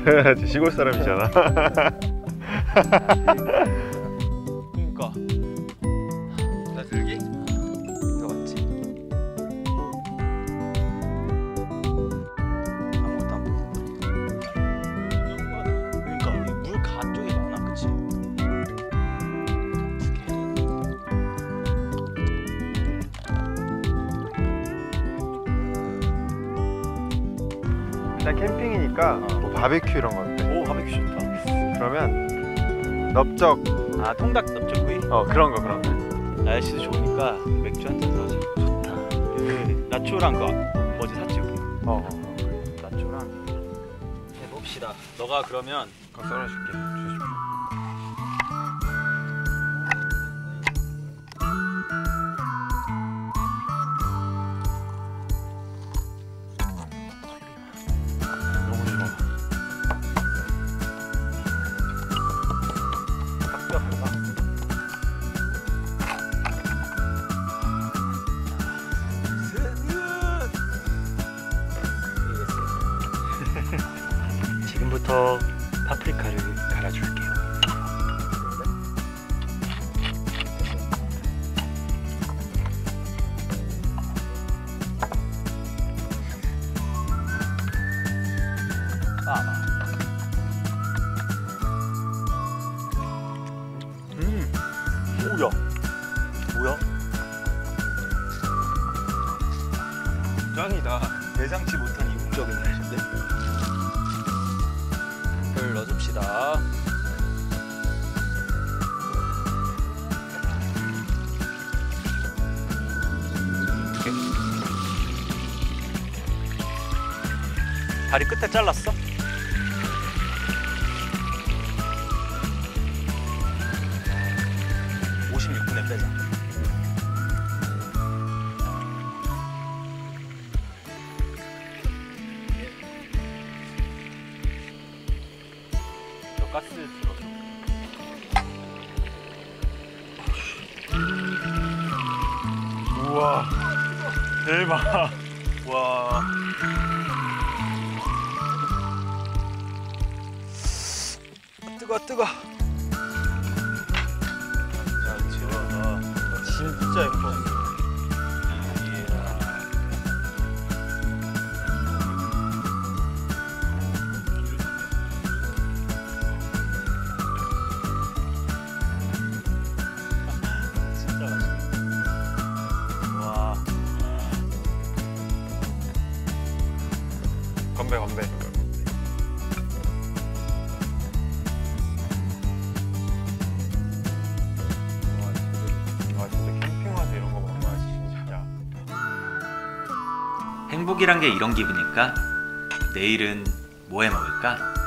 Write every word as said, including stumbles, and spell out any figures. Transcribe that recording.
시골 사람이잖아. 그러니까 나 들기? 이거 맞지? 아무것도 안 보여. 그러니까 물 가쪽이 많아, 그치? 일단 캠핑이니까 어. 뭐 바베큐 이런 거 어때? 오, 바베큐 좋다. 그러면 넓적 아, 통닭 넓적구이? 어 그런 거 그런 거. 날씨도 좋으니까 맥주 한 잔 사자. 좋다. 그 나초랑 그 뭐지 샀지 우리? 어, 어. 나초랑 해봅시다. 너가 그러면 그거 썰어줄게. 주십시오. 너무 좋아. 합격할까? 지금부터 파프리카를 갈아줄게요. 아, 음, 뭐야? 뭐야? 짱이다. 예상치 못한 이국적인 맛인데. 를 넣어줍시다. 다리 끝에 잘랐어? 오십육 분에 빼자. 저 가스 들어줘. 우와 대박. 와. 뜨거 뜨거. 잘 지워서. 진짜 예뻐. 진짜 맛있겠다. 와. 건배 건배. 와 진짜 캠핑 와서 이런 거 먹어야지 진짜. 행복이란 게 이런 기분일까? 내일은 뭐 해 먹을까?